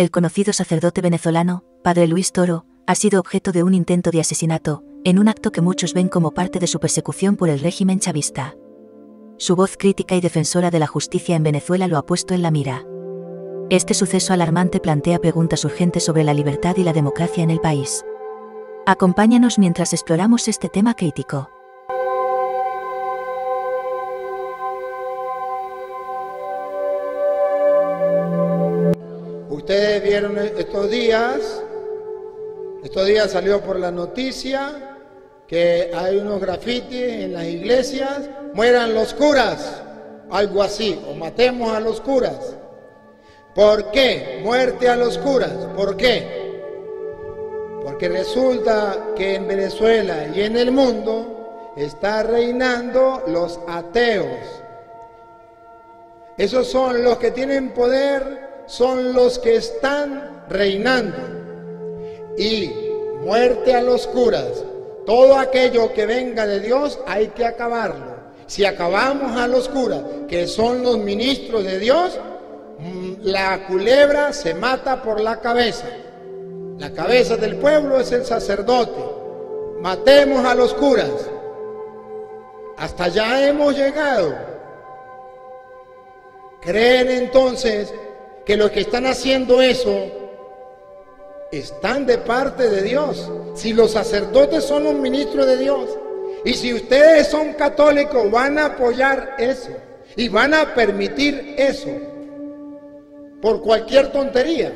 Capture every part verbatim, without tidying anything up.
El conocido sacerdote venezolano, Padre Luis Toro, ha sido objeto de un intento de asesinato, en un acto que muchos ven como parte de su persecución por el régimen chavista. Su voz crítica y defensora de la justicia en Venezuela lo ha puesto en la mira. Este suceso alarmante plantea preguntas urgentes sobre la libertad y la democracia en el país. Acompáñanos mientras exploramos este tema crítico. Ustedes vieron estos días, estos días salió por la noticia que hay unos grafitis en las iglesias: mueran los curas, algo así, o matemos a los curas. ¿Por qué? Muerte a los curas. ¿Por qué? Porque resulta que en Venezuela y en el mundo está reinando los ateos. Esos son los que tienen poder, son los que están reinando. Y muerte a los curas. Todo aquello que venga de Dios hay que acabarlo. Si acabamos a los curas, que son los ministros de Dios, la culebra se mata por la cabeza. La cabeza del pueblo es el sacerdote. Matemos a los curas. Hasta allá hemos llegado. ¿Creen entonces que los que están haciendo eso están de parte de Dios? Si los sacerdotes son un ministro de Dios, y si ustedes son católicos, van a apoyar eso y van a permitir eso por cualquier tontería.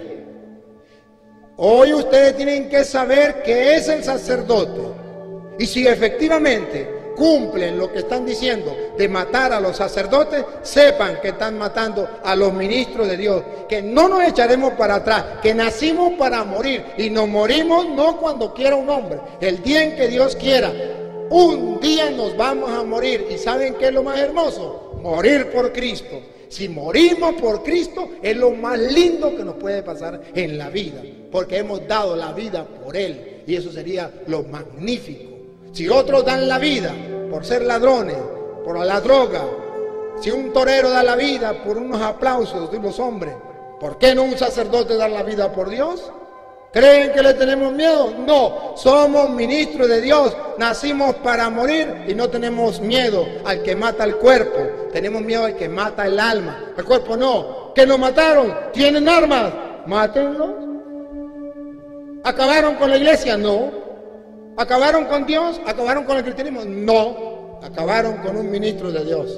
Hoy ustedes tienen que saber que es el sacerdote, y si efectivamente cumplen lo que están diciendo de matar a los sacerdotes, sepan que están matando a los ministros de Dios, que no nos echaremos para atrás, que nacimos para morir y nos morimos no cuando quiera un hombre, el día en que Dios quiera. Un día nos vamos a morir, y ¿saben qué es lo más hermoso? Morir por Cristo. Si morimos por Cristo es lo más lindo que nos puede pasar en la vida, porque hemos dado la vida por Él, y eso sería lo magnífico. Si otros dan la vida por ser ladrones, por la droga, si un torero da la vida por unos aplausos de los hombres, ¿por qué no un sacerdote da la vida por Dios? ¿Creen que le tenemos miedo? No, somos ministros de Dios, nacimos para morir y no tenemos miedo al que mata el cuerpo, tenemos miedo al que mata el alma. El cuerpo no. ¿Que lo mataron? ¿Tienen armas? Mátenlos. ¿Acabaron con la iglesia? No. ¿Acabaron con Dios? ¿Acabaron con el cristianismo? No. Acabaron con un ministro de Dios.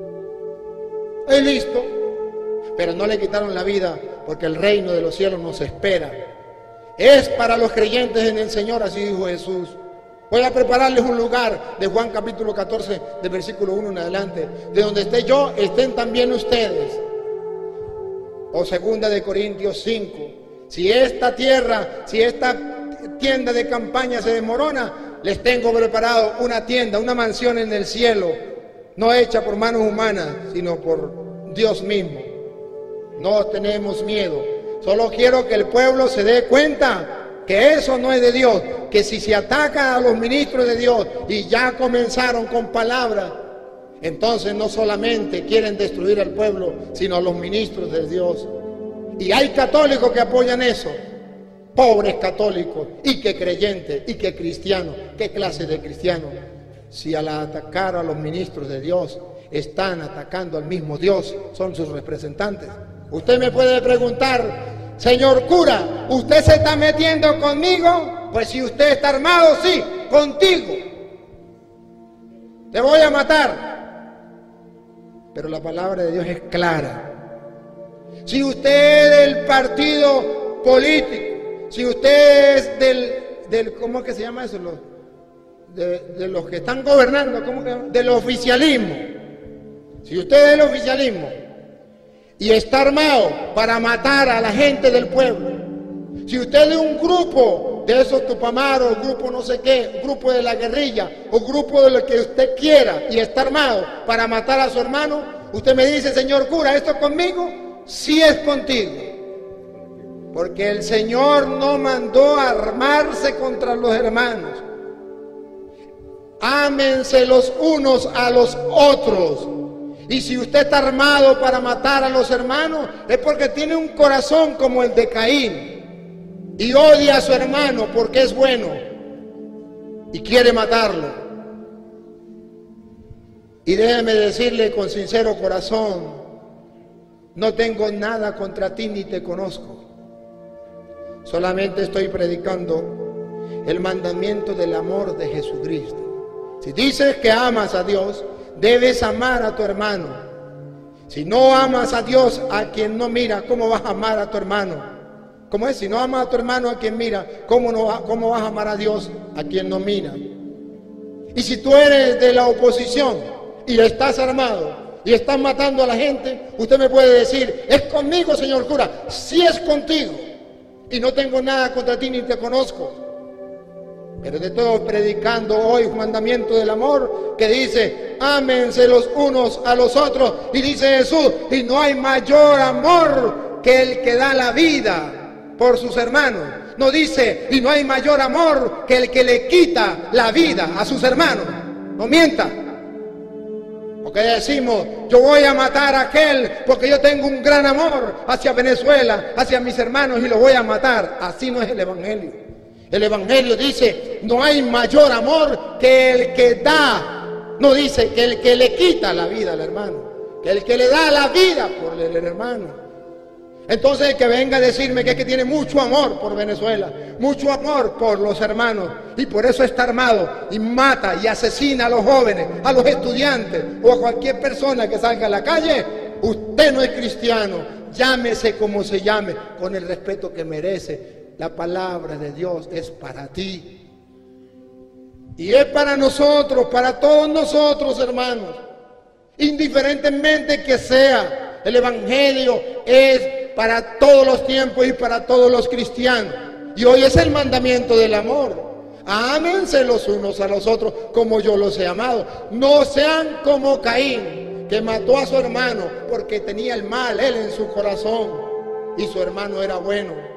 Y listo. Pero no le quitaron la vida, porque el reino de los cielos nos espera. Es para los creyentes en el Señor, así dijo Jesús. Voy a prepararles un lugar, de Juan capítulo catorce, del versículo uno en adelante. De donde esté yo, estén también ustedes. O segunda de Corintios cinco. Si esta tierra, si esta tienda de campaña se desmorona, les tengo preparado una tienda, una mansión en el cielo, no hecha por manos humanas, sino por Dios mismo. No tenemos miedo. Solo quiero que el pueblo se dé cuenta que eso no es de Dios, que si se ataca a los ministros de Dios y ya comenzaron con palabras, entonces no solamente quieren destruir al pueblo, sino a los ministros de Dios. Y hay católicos que apoyan eso, pobres católicos, y que creyentes, y que cristianos. ¿Qué clase de cristianos? Si al atacar a los ministros de Dios están atacando al mismo Dios, son sus representantes. Usted me puede preguntar: señor cura, ¿usted se está metiendo conmigo? Pues si usted está armado, sí, contigo. Te voy a matar. Pero la palabra de Dios es clara. Si usted es del partido político, si usted es del, del ¿cómo es que se llama eso? Los, de, de los que están gobernando, ¿cómo que? Del oficialismo. Si usted es del oficialismo y está armado para matar a la gente del pueblo, si usted es de un grupo de esos tupamaros, grupo no sé qué, grupo de la guerrilla, o grupo de lo que usted quiera, y está armado para matar a su hermano, usted me dice: señor cura, ¿esto es conmigo? Sí es contigo, porque el Señor no mandó a armarse contra los hermanos. Ámense los unos a los otros. Y si usted está armado para matar a los hermanos, es porque tiene un corazón como el de Caín y odia a su hermano porque es bueno y quiere matarlo. Y déjeme decirle con sincero corazón, no tengo nada contra ti ni te conozco. Solamente estoy predicando el mandamiento del amor de Jesucristo. Si dices que amas a Dios, debes amar a tu hermano. Si no amas a Dios, a quien no mira, ¿cómo vas a amar a tu hermano? ¿Cómo es? Si no amas a tu hermano, a quien mira, ¿cómo, no, cómo vas a amar a Dios, a quien no mira? Y si tú eres de la oposición y estás armado y estás matando a la gente, usted me puede decir, es conmigo, señor cura. Sí, es contigo. Y no tengo nada contra ti ni te conozco. Pero de todo predicando hoy un mandamiento del amor que dice, ámense los unos a los otros. Y dice Jesús, y no hay mayor amor que el que da la vida por sus hermanos. No dice, y no hay mayor amor que el que le quita la vida a sus hermanos. No mienta. Porque decimos, yo voy a matar a aquel porque yo tengo un gran amor hacia Venezuela, hacia mis hermanos y los voy a matar. Así no es el evangelio. El evangelio dice, no hay mayor amor que el que da. No dice que el que le quita la vida al hermano, que el que le da la vida por el hermano. Entonces el que venga a decirme que es que tiene mucho amor por Venezuela, mucho amor por los hermanos, y por eso está armado y mata y asesina a los jóvenes, a los estudiantes o a cualquier persona que salga a la calle, usted no es cristiano. Llámese como se llame, con el respeto que merece. La palabra de Dios es para ti. Y es para nosotros, para todos nosotros, hermanos. Indiferentemente que sea, el evangelio es para todos los tiempos y para todos los cristianos. Y hoy es el mandamiento del amor. Ámense los unos a los otros como yo los he amado. No sean como Caín, que mató a su hermano porque tenía el mal él en su corazón y su hermano era bueno.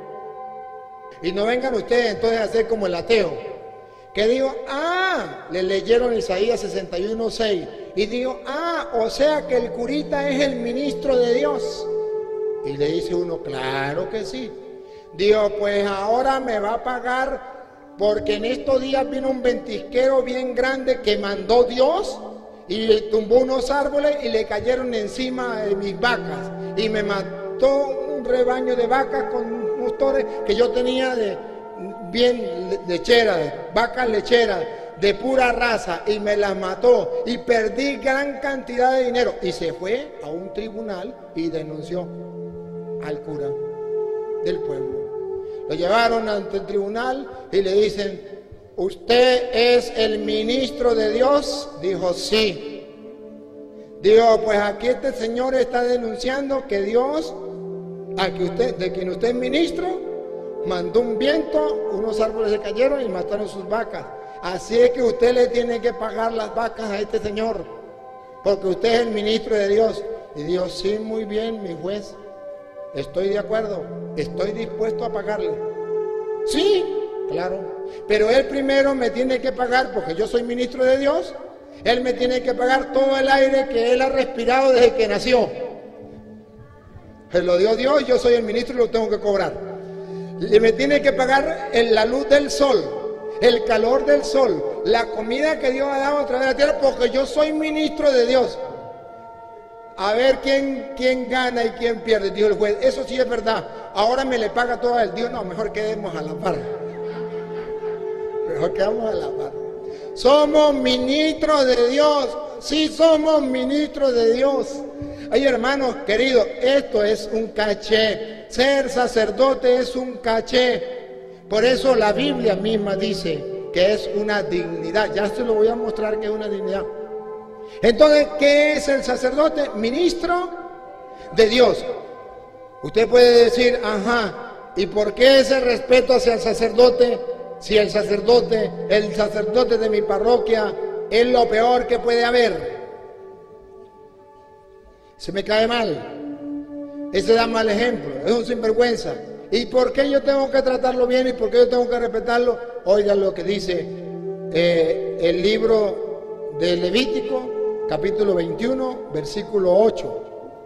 Y no vengan ustedes entonces a hacer como el ateo, que digo, ah, le leyeron Isaías sesenta y uno seis y digo, ah, o sea que el curita es el ministro de Dios. Y le dice uno, claro que sí. Digo, pues ahora me va a pagar porque en estos días vino un ventisquero bien grande que mandó Dios y tumbó unos árboles y le cayeron encima de mis vacas y me mató un rebaño de vacas con que yo tenía de bien lecheras, vacas lecheras de pura raza, y me las mató y perdí gran cantidad de dinero. Y se fue a un tribunal y denunció al cura del pueblo. Lo llevaron ante el tribunal y le dicen, ¿usted es el ministro de Dios? Dijo, sí. Digo, pues aquí este señor está denunciando que Dios, a que usted, de quien usted es ministro, mandó un viento, unos árboles se cayeron y mataron sus vacas. Así es que usted le tiene que pagar las vacas a este señor, porque usted es el ministro de Dios. Y Dios, sí, muy bien, mi juez, estoy de acuerdo, estoy dispuesto a pagarle. Sí, claro, pero él primero me tiene que pagar, porque yo soy ministro de Dios, él me tiene que pagar todo el aire que él ha respirado desde que nació. Se lo dio Dios, yo soy el ministro y lo tengo que cobrar. Y me tiene que pagar en la luz del sol, el calor del sol, la comida que Dios ha dado a través de la tierra, porque yo soy ministro de Dios. A ver quién, quién gana y quién pierde, dijo el juez. Eso sí es verdad. Ahora me le paga todo el Dios. No, mejor quedemos a la par. Mejor quedamos a la par. Somos ministros de Dios. Sí, somos ministros de Dios. Ay, hermanos queridos, esto es un caché. Ser sacerdote es un caché. Por eso la Biblia misma dice que es una dignidad. Ya se lo voy a mostrar que es una dignidad. Entonces, ¿qué es el sacerdote? Ministro de Dios. Usted puede decir, ajá, ¿y por qué ese respeto hacia el sacerdote? Si el sacerdote, el sacerdote de mi parroquia es lo peor que puede haber. Se me cae mal. Ese da mal ejemplo, es un sinvergüenza. ¿Y por qué yo tengo que tratarlo bien y por qué yo tengo que respetarlo? Oigan lo que dice eh, el libro de Levítico, capítulo veintiuno, versículo ocho.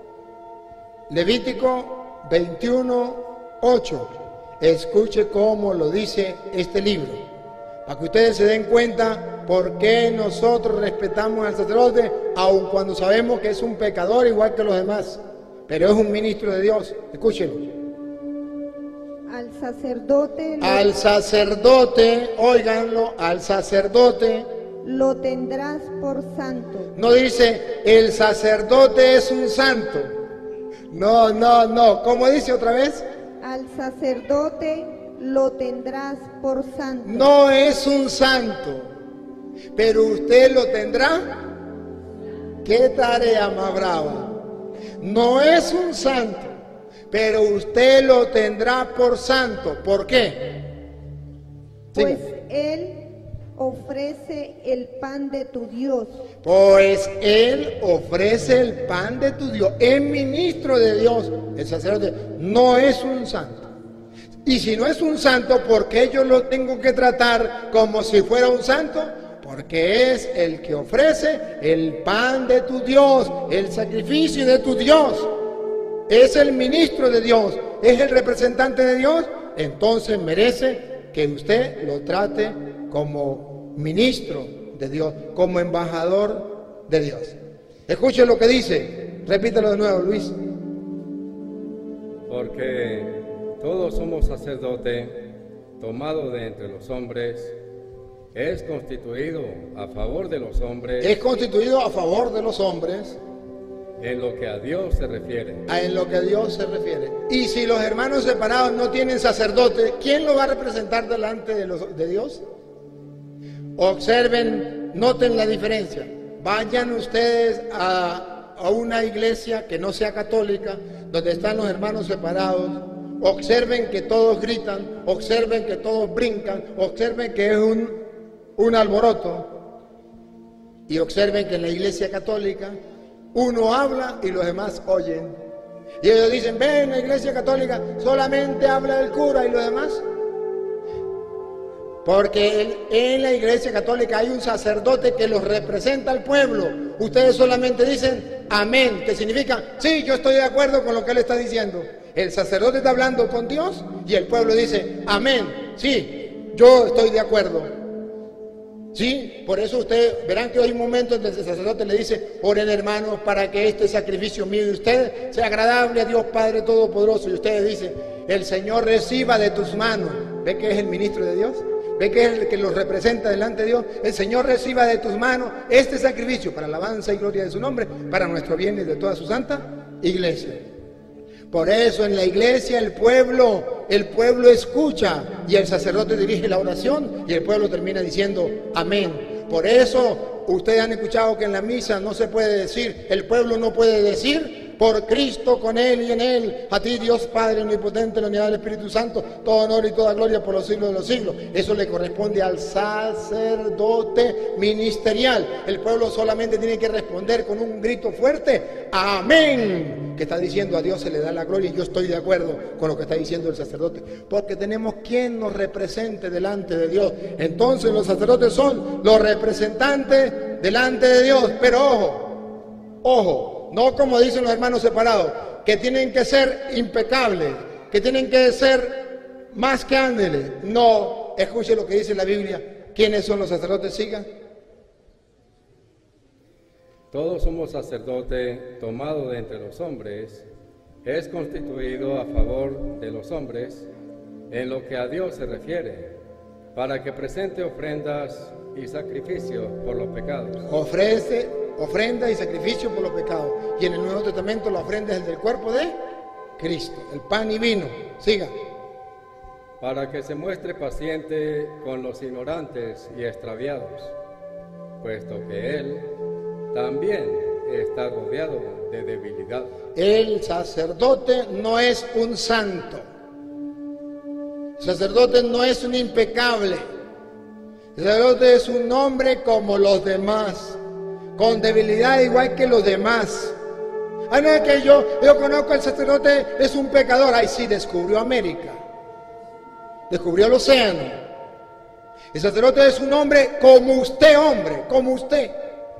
Levítico veintiuno, ocho. Escuche cómo lo dice este libro, para que ustedes se den cuenta por qué nosotros respetamos al sacerdote, aun cuando sabemos que es un pecador igual que los demás, pero es un ministro de Dios. Escúchenlo. Al sacerdote lo, Al sacerdote, óiganlo, al sacerdote lo tendrás por santo. no dice el sacerdote es un santo. No, no, no. ¿Cómo dice otra vez? Al sacerdote lo tendrás por santo. No es un santo, pero usted lo tendrá. ¿Qué tarea más brava? No es un santo, pero usted lo tendrá por santo. ¿Por qué? Pues Siga. él ofrece el pan de tu Dios. Pues él ofrece el pan de tu Dios. Es ministro de Dios. El sacerdote no es un santo. Y si no es un santo, ¿por qué yo lo tengo que tratar como si fuera un santo? Porque es el que ofrece el pan de tu Dios, el sacrificio de tu Dios. Es el ministro de Dios, es el representante de Dios. Entonces merece que usted lo trate como ministro de Dios, como embajador de Dios. Escuche lo que dice, repítelo de nuevo, Luis. Porque todos somos sacerdote, tomado de entre los hombres, es constituido a favor de los hombres, Es constituido a favor de los hombres, en lo que a Dios se refiere. a en lo que a Dios se refiere. Y si los hermanos separados no tienen sacerdote, ¿quién lo va a representar delante de, los, de Dios? Observen, noten la diferencia. Vayan ustedes a, a una iglesia que no sea católica, donde están los hermanos separados. Observen que todos gritan, observen que todos brincan, observen que es un, un alboroto. Y observen que en la iglesia católica uno habla y los demás oyen. Y ellos dicen, ven, la iglesia católica solamente habla el cura y los demás. Porque en la iglesia católica hay un sacerdote que los representa al pueblo. Ustedes solamente dicen amén, que significa, sí, yo estoy de acuerdo con lo que él está diciendo. El sacerdote está hablando con Dios y el pueblo dice amén, sí, yo estoy de acuerdo. Sí, por eso ustedes verán que hay un momento en que el sacerdote le dice, oren hermanos para que este sacrificio mío de ustedes sea agradable a Dios Padre Todopoderoso. Y ustedes dicen, el Señor reciba de tus manos. ¿Ve que es el ministro de Dios? ¿Ve que es el que los representa delante de Dios? El Señor reciba de tus manos este sacrificio para alabanza y gloria de su nombre, para nuestro bien y de toda su santa iglesia. Por eso en la iglesia el pueblo, el pueblo escucha y el sacerdote dirige la oración y el pueblo termina diciendo amén. Por eso ustedes han escuchado que en la misa no se puede decir, el pueblo no puede decir, por Cristo, con Él y en Él, a ti Dios Padre omnipotente, la unidad del Espíritu Santo, todo honor y toda gloria por los siglos de los siglos. Eso le corresponde al sacerdote ministerial. El pueblo solamente tiene que responder con un grito fuerte, amén, que está diciendo a Dios se le da la gloria. Y yo estoy de acuerdo con lo que está diciendo el sacerdote, porque tenemos quien nos represente delante de Dios. Entonces los sacerdotes son los representantes delante de Dios. Pero ojo, ojo, no como dicen los hermanos separados, que tienen que ser impecables, que tienen que ser más que ángeles. No, escuche lo que dice la Biblia. ¿Quiénes son los sacerdotes? Sigan. Todos somos sacerdote, tomado de entre los hombres, es constituido a favor de los hombres, en lo que a Dios se refiere, para que presente ofrendas y sacrificios por los pecados. Ofrece ofrenda y sacrificio por los pecados. Y en el Nuevo Testamento la ofrenda es el del cuerpo de Cristo, el pan y vino. Siga. Para que se muestre paciente con los ignorantes y extraviados, puesto que Él también está rodeado de debilidad. El sacerdote no es un santo. El sacerdote no es un impecable. El sacerdote es un hombre como los demás, con debilidad igual que los demás. Ah, no es que yo, yo conozco al sacerdote, es un pecador. Ay, sí, descubrió América, descubrió el océano. El sacerdote es un hombre como usted, hombre, como usted.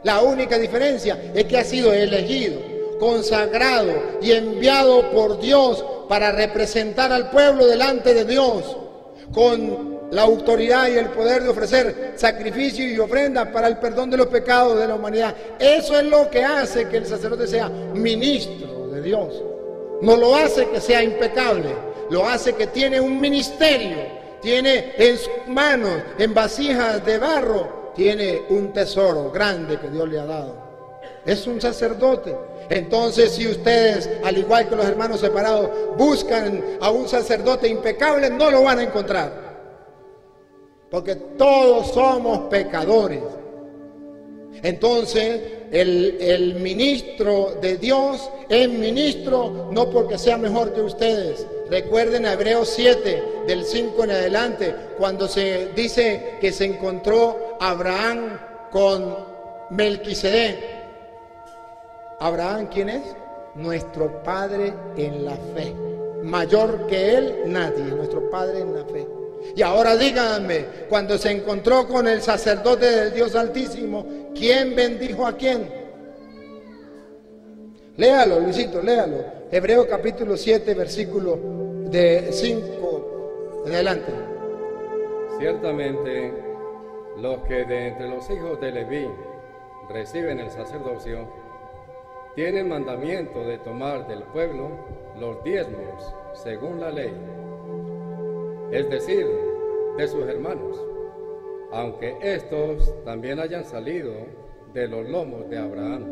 La única diferencia es que ha sido elegido, consagrado y enviado por Dios para representar al pueblo delante de Dios, con la autoridad y el poder de ofrecer sacrificio y ofrenda para el perdón de los pecados de la humanidad. Eso es lo que hace que el sacerdote sea ministro de Dios. No lo hace que sea impecable, lo hace que tiene un ministerio, tiene en sus manos, en vasijas de barro, tiene un tesoro grande que Dios le ha dado. Es un sacerdote. Entonces, si ustedes, al igual que los hermanos separados, buscan a un sacerdote impecable, no lo van a encontrar. Porque todos somos pecadores. Entonces, el, el ministro de Dios es ministro no porque sea mejor que ustedes. Recuerden a Hebreos siete, del cinco en adelante, cuando se dice que se encontró Abraham con Melquisedec. ¿Abraham quién es? Nuestro padre en la fe. Mayor que él, nadie. Nuestro padre en la fe. Y ahora díganme, cuando se encontró con el sacerdote del Dios Altísimo, ¿quién bendijo a quién? Léalo, Luisito, léalo. Hebreos capítulo siete, versículo de cinco en adelante. Ciertamente, los que de entre los hijos de Leví reciben el sacerdocio, tienen mandamiento de tomar del pueblo los diezmos según la ley, es decir, de sus hermanos, aunque estos también hayan salido de los lomos de Abraham.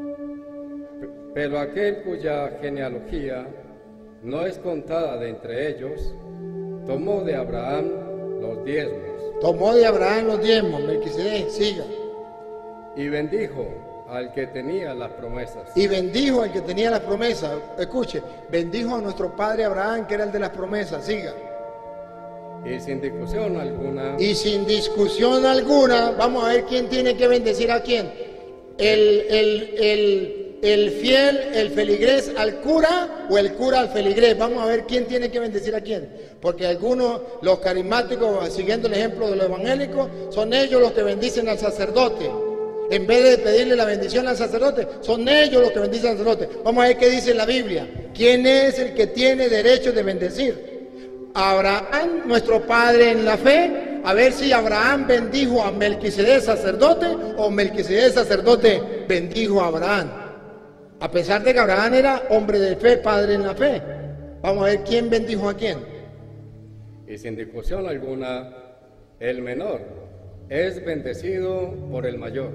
Pero aquel cuya genealogía no es contada de entre ellos, tomó de Abraham los diezmos. Tomó de Abraham los diezmos, Melquisedec, siga. Y bendijo al que tenía las promesas. Y bendijo al que tenía las promesas. Escuche, bendijo a nuestro padre Abraham, que era el de las promesas, siga. Y sin discusión alguna. Y sin discusión alguna, vamos a ver quién tiene que bendecir a quién. El, el, el, el fiel, el feligrés al cura o el cura al feligrés. Vamos a ver quién tiene que bendecir a quién. Porque algunos, los carismáticos, siguiendo el ejemplo de los evangélicos, son ellos los que bendicen al sacerdote. En vez de pedirle la bendición al sacerdote, son ellos los que bendicen al sacerdote. Vamos a ver qué dice la Biblia. ¿Quién es el que tiene derecho de bendecir? Abraham, nuestro padre en la fe. A ver si Abraham bendijo a Melquisedec sacerdote o Melquisedec sacerdote bendijo a Abraham. A pesar de que Abraham era hombre de fe, padre en la fe. Vamos a ver quién bendijo a quién. Y sin discusión alguna, el menor es bendecido por el mayor.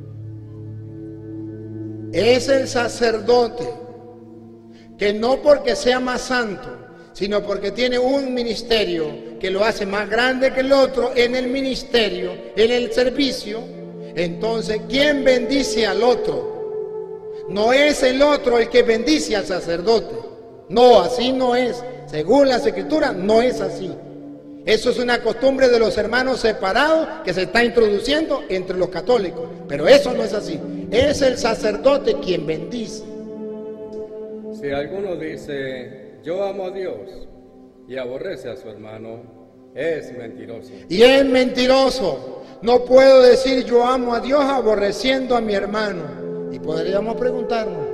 Es el sacerdote que no porque sea más santo, sino porque tiene un ministerio que lo hace más grande que el otro en el ministerio, en el servicio. Entonces, ¿quién bendice al otro? No es el otro el que bendice al sacerdote. No, así no es. Según las Escrituras, no es así. Eso es una costumbre de los hermanos separados que se está introduciendo entre los católicos. Pero eso no es así. Es el sacerdote quien bendice. Si alguno dice, yo amo a Dios, y aborrece a su hermano, es mentiroso. Y es mentiroso. No puedo decir yo amo a Dios aborreciendo a mi hermano. Y podríamos preguntarnos,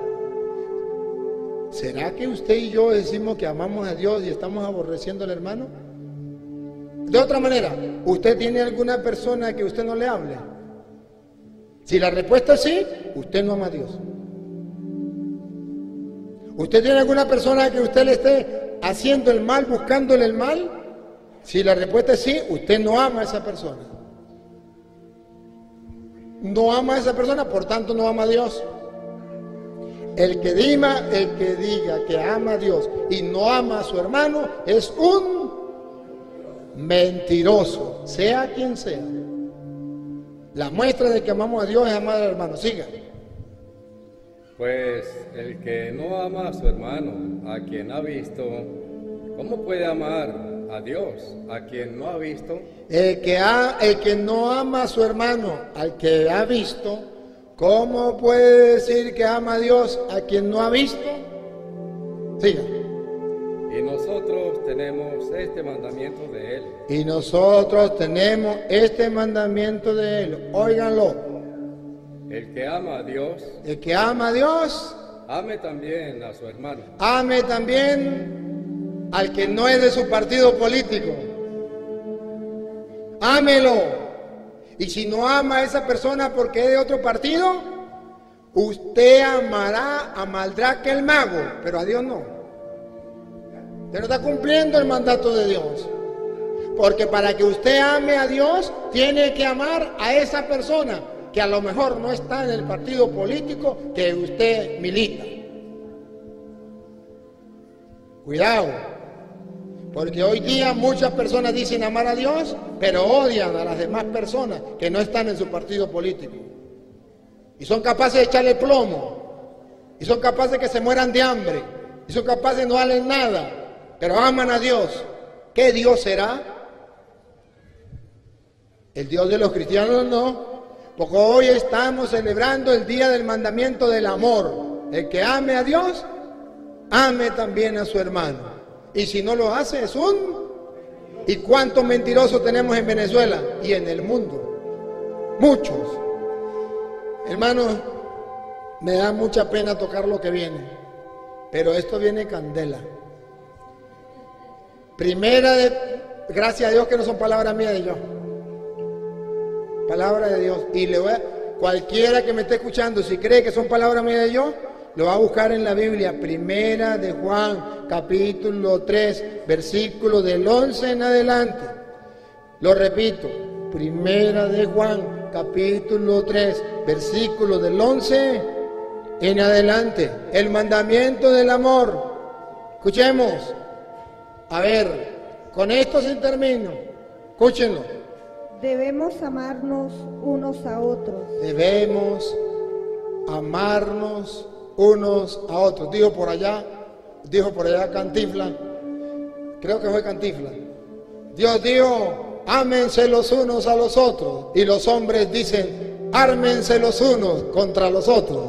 ¿será que usted y yo decimos que amamos a Dios y estamos aborreciendo al hermano? De otra manera, ¿usted tiene alguna persona que usted no le hable? Si la respuesta es sí, usted no ama a Dios. ¿Usted tiene alguna persona que usted le esté haciendo el mal, buscándole el mal? Si la respuesta es sí, usted no ama a esa persona. No ama a esa persona, por tanto no ama a Dios. El que diga, el que diga que ama a Dios y no ama a su hermano es un mentiroso, sea quien sea. La muestra de que amamos a Dios es amar al hermano. Siga. Pues el que no ama a su hermano, a quien ha visto, ¿cómo puede amar a Dios, a quien no ha visto? El que, ha, el que no ama a su hermano, al que ha visto, ¿cómo puede decir que ama a Dios, a quien no ha visto? Siga. Y nosotros tenemos este mandamiento de Él. Y nosotros tenemos este mandamiento de Él. Óiganlo. El que ama a Dios, el que ama a Dios, ame también a su hermano. ame también al que no es de su partido político. Ámelo. Y si no ama a esa persona porque es de otro partido, usted amará a Maldraque el mago, pero a Dios no. Usted no está cumpliendo el mandato de Dios. Porque para que usted ame a Dios, tiene que amar a esa persona que a lo mejor no está en el partido político que usted milita. Cuidado, porque hoy día muchas personas dicen amar a Dios, pero odian a las demás personas que no están en su partido político. Y son capaces de echarle plomo, y son capaces de que se mueran de hambre, y son capaces de no darle nada, pero aman a Dios. ¿Qué Dios será? El Dios de los cristianos no. Porque hoy estamos celebrando el día del mandamiento del amor. El que ame a Dios, ame también a su hermano. Y si no lo hace, es un... ¿Y cuántos mentirosos tenemos en Venezuela y en el mundo? Muchos. Hermanos, me da mucha pena tocar lo que viene, pero esto viene candela. Primera de... Gracias a Dios que no son palabras mías de yo. Palabra de Dios. Y le voy a, cualquiera que me esté escuchando, si cree que son palabras mías de yo, lo va a buscar en la Biblia. Primera de Juan, capítulo tres, versículo del once en adelante. Lo repito. Primera de Juan, capítulo tres, versículo del once en adelante. El mandamiento del amor. Escuchemos. A ver, con esto se termino. Escúchenlo. Debemos amarnos unos a otros. Debemos amarnos unos a otros. Dijo por allá, dijo por allá Cantinflas, creo que fue Cantinflas. Dios dijo, ámense los unos a los otros. Y los hombres dicen, ármense los unos contra los otros.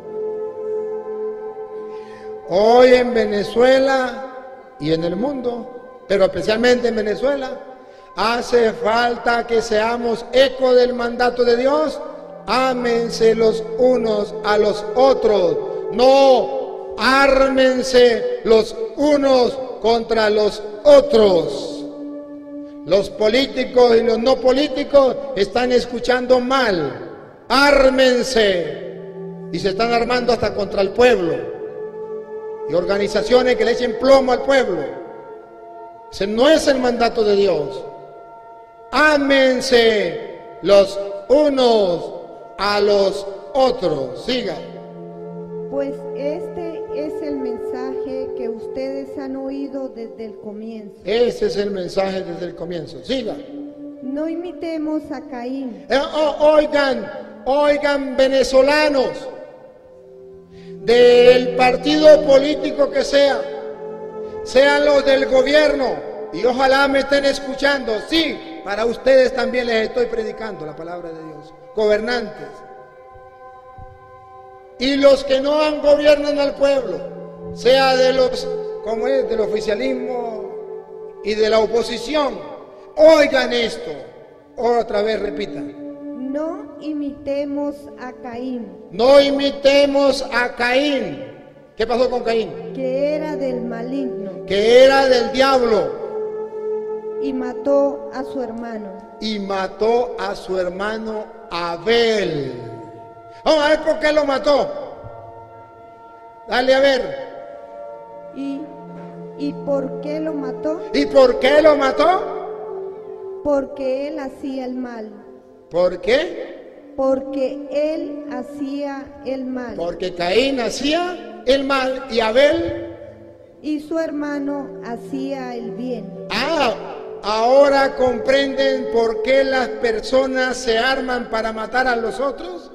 Hoy en Venezuela y en el mundo, pero especialmente en Venezuela, hace falta que seamos eco del mandato de Dios. Ámense los unos a los otros. No, ármense los unos contra los otros. Los políticos y los no políticos están escuchando mal. Ármense. Y se están armando hasta contra el pueblo. Y organizaciones que le echen plomo al pueblo. Ese no es el mandato de Dios. Ámense los unos a los otros. Siga. Pues este es el mensaje que ustedes han oído desde el comienzo. Ese es el mensaje desde el comienzo. Siga. No imitemos a Caín. Eh, oh, oigan, oigan venezolanos, del partido político que sea, sean los del gobierno, y ojalá me estén escuchando. Sí, para ustedes también les estoy predicando la palabra de Dios. Gobernantes. Y los que no han gobiernan al pueblo, sea de los, como es, del oficialismo y de la oposición, oigan esto. Otra vez repitan. No imitemos a Caín. No imitemos a Caín. ¿Qué pasó con Caín? Que era del maligno. Que era del diablo. Y mató a su hermano. Y mató a su hermano Abel. Vamos a ver por qué lo mató. Dale a ver. ¿Y, ¿Y por qué lo mató? ¿Y por qué lo mató? Porque él hacía el mal. ¿Por qué? Porque él hacía el mal. Porque Caín hacía el mal y Abel. Y su hermano hacía el bien. Ah, ahora comprenden por qué las personas se arman para matar a los otros.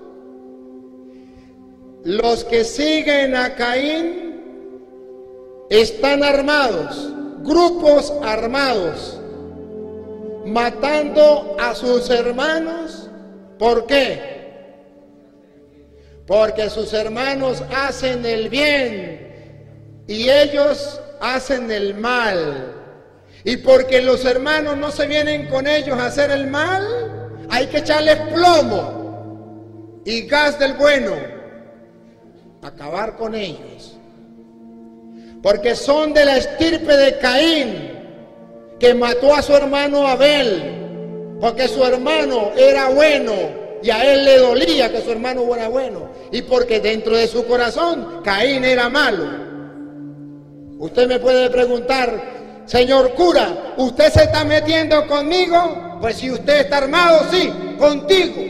Los que siguen a Caín están armados, grupos armados, matando a sus hermanos. ¿Por qué? Porque sus hermanos hacen el bien y ellos hacen el mal. Y porque los hermanos no se vienen con ellos a hacer el mal, hay que echarles plomo. y gas del bueno, acabar con ellos. Porque son de la estirpe de Caín, que mató a su hermano Abel, porque su hermano era bueno y a él le dolía que su hermano fuera bueno, y porque dentro de su corazón Caín era malo. Usted me puede preguntar: señor cura, ¿usted se está metiendo conmigo? Pues si usted está armado, sí, contigo.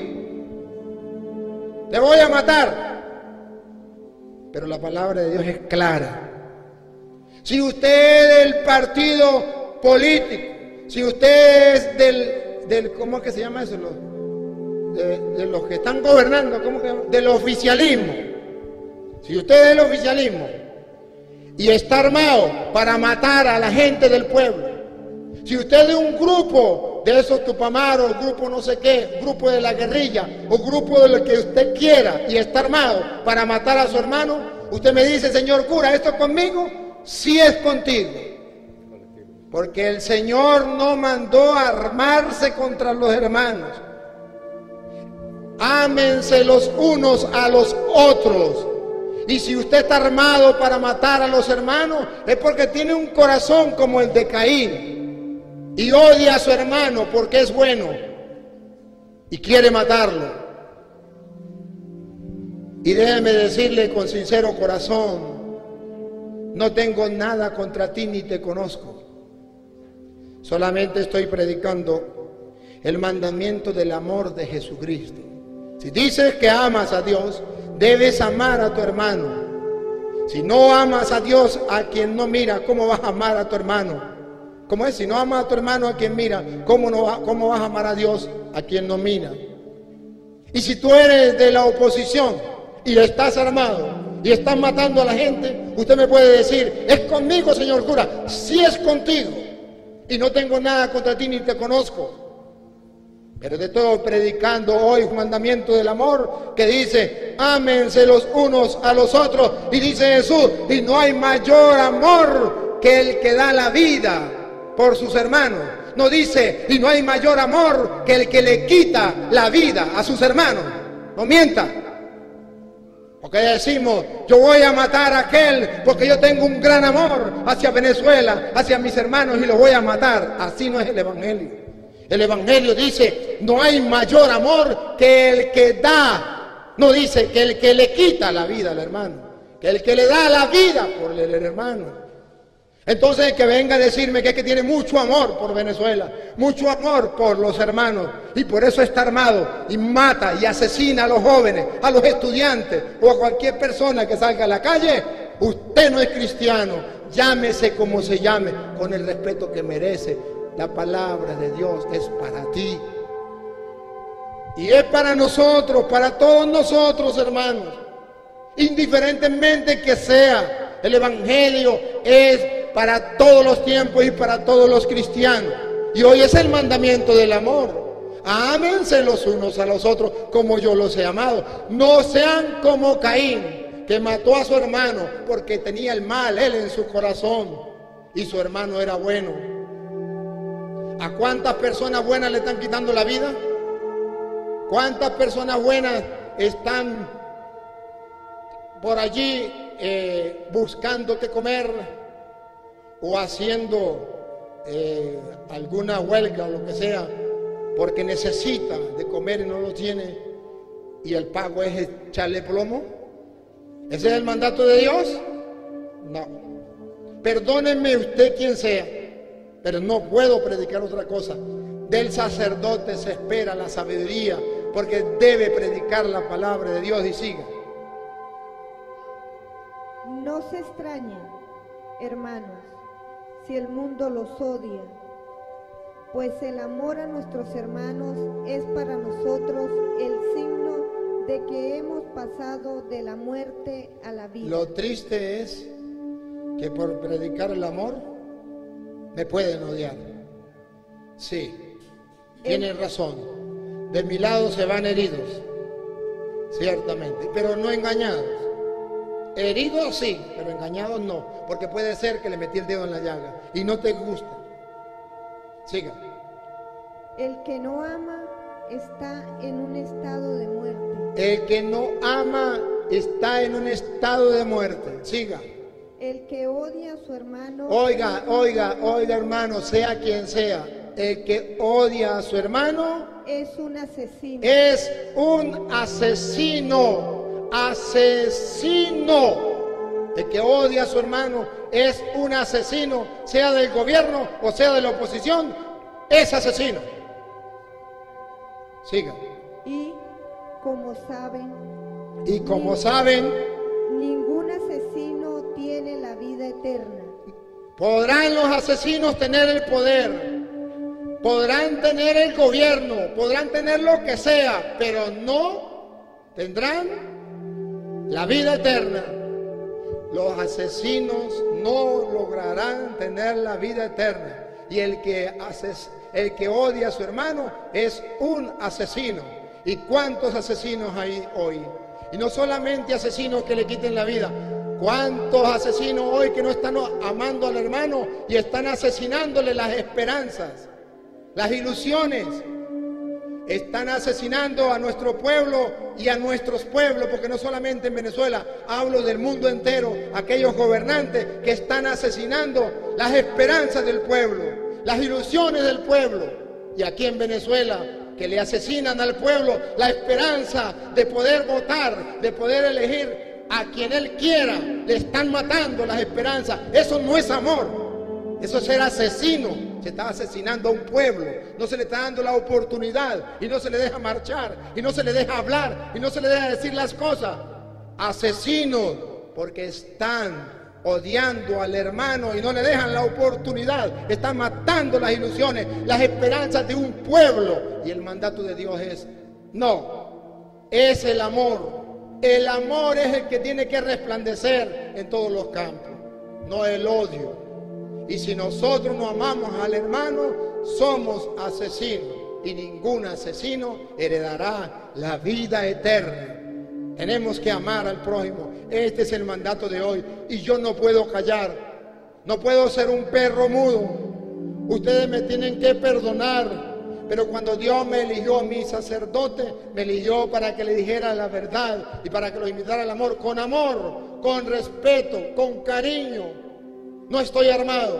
Te voy a matar. Pero la palabra de Dios es clara. Si usted es del partido político, si usted es del, del ¿cómo es que se llama eso? Los, de, de los que están gobernando, ¿cómo que? Del oficialismo. Si usted es del oficialismo y está armado para matar a la gente del pueblo, si usted es de un grupo de esos tupamaros, grupo no sé qué, grupo de la guerrilla o grupo de lo que usted quiera y está armado para matar a su hermano, usted me dice: señor cura, ¿esto es conmigo? Sí, es contigo. Porque el Señor no mandó a armarse contra los hermanos. Ámense los unos a los otros. Y si usted está armado para matar a los hermanos, es porque tiene un corazón como el de Caín y odia a su hermano porque es bueno y quiere matarlo. Y déjeme decirle con sincero corazón: no tengo nada contra ti ni te conozco. Solamente estoy predicando el mandamiento del amor de Jesucristo. Si dices que amas a Dios, debes amar a tu hermano. Si no amas a Dios a quien no mira, ¿cómo vas a amar a tu hermano? ¿Cómo es? Si no amas a tu hermano a quien mira, ¿cómo, no, cómo vas a amar a Dios a quien no mira? Y si tú eres de la oposición y estás armado y estás matando a la gente, usted me puede decir: ¿es conmigo, señor cura? Sí, es contigo. Y no tengo nada contra ti ni te conozco. Pero te estoy predicando hoy un mandamiento del amor que dice: ámense los unos a los otros. Y dice Jesús: y no hay mayor amor que el que da la vida por sus hermanos. No dice: y no hay mayor amor que el que le quita la vida a sus hermanos. No mienta. Porque decimos: yo voy a matar a aquel porque yo tengo un gran amor hacia Venezuela, hacia mis hermanos, y los voy a matar. Así no es el evangelio. El evangelio dice: no hay mayor amor que el que da. No dice que el que le quita la vida al hermano, que el que le da la vida por el hermano. Entonces, que venga a decirme que es que tiene mucho amor por Venezuela, mucho amor por los hermanos, y por eso está armado y mata y asesina a los jóvenes, a los estudiantes o a cualquier persona que salga a la calle, usted no es cristiano. Llámese como se llame, con el respeto que merece. La palabra de Dios es para ti y es para nosotros, para todos nosotros, hermanos, indiferentemente que sea. El evangelio es para todos los tiempos y para todos los cristianos. Y hoy es el mandamiento del amor. Ámense los unos a los otros como yo los he amado. No sean como Caín, que mató a su hermano porque tenía el mal él en su corazón y su hermano era bueno. ¿A cuántas personas buenas le están quitando la vida? ¿Cuántas personas buenas están por allí eh, buscando qué comer o haciendo eh, alguna huelga o lo que sea porque necesita de comer y no lo tiene, y el pago es echarle plomo? ¿Ese es el mandato de Dios? No. Perdónenme usted quien sea, pero no puedo predicar otra cosa. Del sacerdote se espera la sabiduría, porque debe predicar la palabra de Dios. Y siga. No se extrañen, hermanos, si el mundo los odia, pues el amor a nuestros hermanos es para nosotros el signo de que hemos pasado de la muerte a la vida. Lo triste es que por predicar el amor me pueden odiar. Sí, tienen razón. De mi lado se van heridos, ciertamente, pero no engañados. Heridos sí, pero engañados no, porque puede ser que le metí el dedo en la llaga y no te gusta. Siga. El que no ama está en un estado de muerte. El que no ama está en un estado de muerte. Siga. El que odia a su hermano. Oiga, oiga, oiga, hermano, sea quien sea. El que odia a su hermano es un asesino. Es un asesino. Asesino. El que odia a su hermano es un asesino, sea del gobierno o sea de la oposición, es asesino. Siga. Y como saben, y como saben, ningún asesino tiene la vida eterna. Podrán los asesinos tener el poder, podrán tener el gobierno, podrán tener lo que sea, pero no tendrán la vida eterna. Los asesinos no lograrán tener la vida eterna. Y el que, ases, el que odia a su hermano es un asesino. ¿Y cuántos asesinos hay hoy? Y no solamente asesinos que le quiten la vida. ¿Cuántos asesinos hoy que no están amando al hermano y están asesinándole las esperanzas, las ilusiones? Están asesinando a nuestro pueblo y a nuestros pueblos, porque no solamente en Venezuela, hablo del mundo entero, aquellos gobernantes que están asesinando las esperanzas del pueblo, las ilusiones del pueblo. Y aquí en Venezuela, que le asesinan al pueblo la esperanza de poder votar, de poder elegir a quien él quiera, le están matando las esperanzas. Eso no es amor, eso es ser asesino. Se está asesinando a un pueblo, no se le está dando la oportunidad y no se le deja marchar y no se le deja hablar y no se le deja decir las cosas. Asesinos, porque están odiando al hermano y no le dejan la oportunidad, están matando las ilusiones, las esperanzas de un pueblo. Y el mandato de Dios es, no, es el amor. El amor es el que tiene que resplandecer en todos los campos, no el odio. Y si nosotros no amamos al hermano, somos asesinos. Y ningún asesino heredará la vida eterna. Tenemos que amar al prójimo. Este es el mandato de hoy. Y yo no puedo callar. No puedo ser un perro mudo. Ustedes me tienen que perdonar. Pero cuando Dios me eligió a mi sacerdote, me eligió para que le dijera la verdad y para que lo invitara al amor. Con amor, con respeto, con cariño. No estoy armado,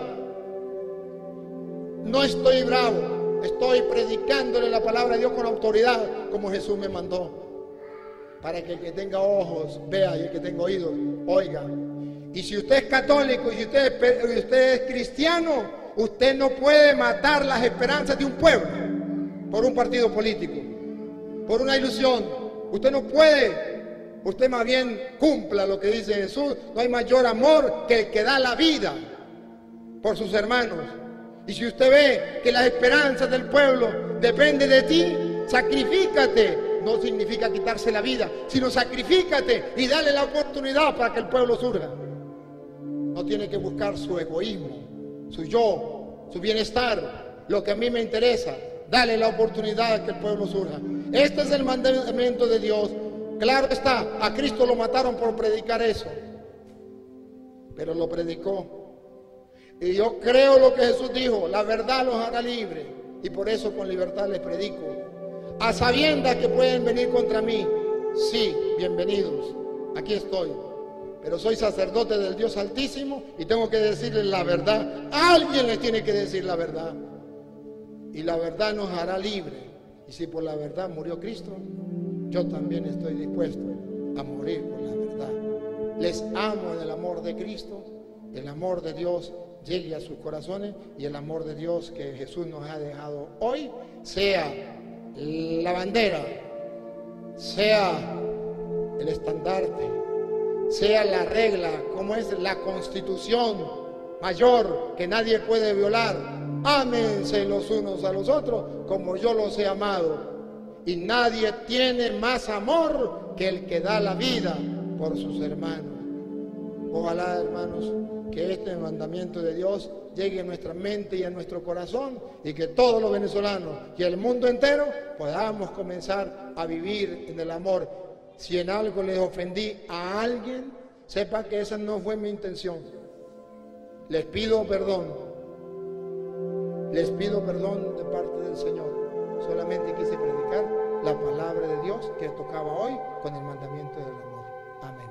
no estoy bravo, estoy predicándole la palabra de Dios con autoridad, como Jesús me mandó, para que el que tenga ojos vea y el que tenga oídos oiga. Y si usted es católico y si usted es, usted es cristiano, usted no puede matar las esperanzas de un pueblo por un partido político, por una ilusión. Usted no puede. Usted más bien cumpla lo que dice Jesús. No hay mayor amor que el que da la vida por sus hermanos. Y si usted ve que las esperanzas del pueblo dependen de ti, sacrifícate. No significa quitarse la vida, sino sacrifícate y dale la oportunidad para que el pueblo surja. No tiene que buscar su egoísmo, su yo, su bienestar, lo que a mí me interesa. Dale la oportunidad a que el pueblo surja. Este es el mandamiento de Dios. Claro está, a Cristo lo mataron por predicar eso, pero lo predicó. Y yo creo lo que Jesús dijo, la verdad los hará libres, y por eso con libertad les predico. A sabiendas que pueden venir contra mí, sí, bienvenidos, aquí estoy. Pero soy sacerdote del Dios Altísimo y tengo que decirles la verdad. Alguien les tiene que decir la verdad. Y la verdad nos hará libres. Y si por la verdad murió Cristo, yo también estoy dispuesto a morir por la verdad. Les amo en el amor de Cristo, el amor de Dios llegue a sus corazones y el amor de Dios que Jesús nos ha dejado hoy sea la bandera, sea el estandarte, sea la regla, como es la Constitución mayor que nadie puede violar. Ámense los unos a los otros como yo los he amado. Y nadie tiene más amor que el que da la vida por sus hermanos. Ojalá, hermanos, que este mandamiento de Dios llegue a nuestra mente y a nuestro corazón y que todos los venezolanos y el mundo entero podamos comenzar a vivir en el amor. Si en algo les ofendí a alguien, sepa que esa no fue mi intención. Les pido perdón. Les pido perdón de parte del Señor. solamente quise predicar la palabra de Dios que tocaba hoy con el mandamiento del amor. Amén.